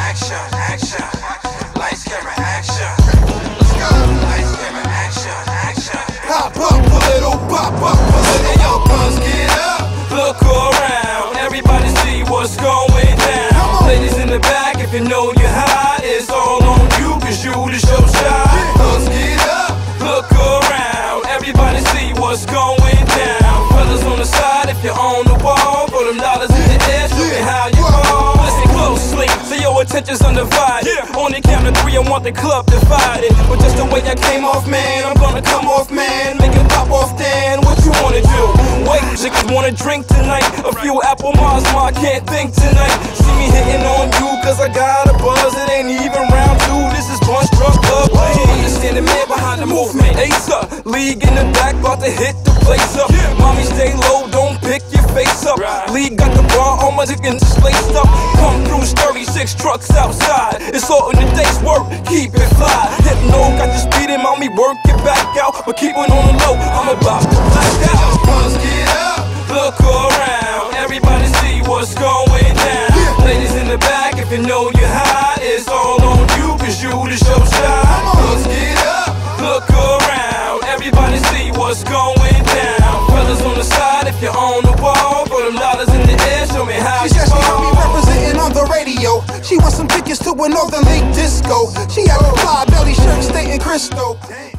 action, action. Lights, camera, action. Let's go. Lights, camera, action, action. Pop up a little, pop up a little. Yo, buzz, get up. Look around, everybody see what's going down. Ladies in the back, if you know you're hot, it's all on you, cause you the show shot. Buzz, get up. Look around, everybody see what's going down. Fellas on the side, if you're on the wall, throw them dollars in the air, show me how you fall. Listen closely, so your attention's undivided. On the count of 3, I want the club divided. But just the way I came off, man, I'm gonna come off, man. Make it pop off, Dan, what you wanna do? Wait, chicks wanna drink tonight. A few Apple Mars, I can't think tonight. See me hitting on you, cause I got a buzz. It ain't even round 2, this is Punch Drunk Club. Understand the man behind the movement. Ace up, league in the back, about to hit the place up. Mommy, stay low, don't pick your face up. League got the bar on my dick and just laced up. Come through 36 trucks outside. It's all in the day's work, keep it fly. Hypno got the speed and mommy work it back out. But keep it on the low, I'm about to black out. Buzz, get up, look around, everybody see what's going down. Ladies in the back, if you know you're hot, it's all on you, cause you the show shot. Buzz, get up, look around, everybody see what's going down. Fellas on the side, if you're on the wall, throw them dollars in the air, show me how you fall. She said she heard me representing on the radio. She wants some tickets to a Northern League disco. She had a fly belly shirt stating Crystal.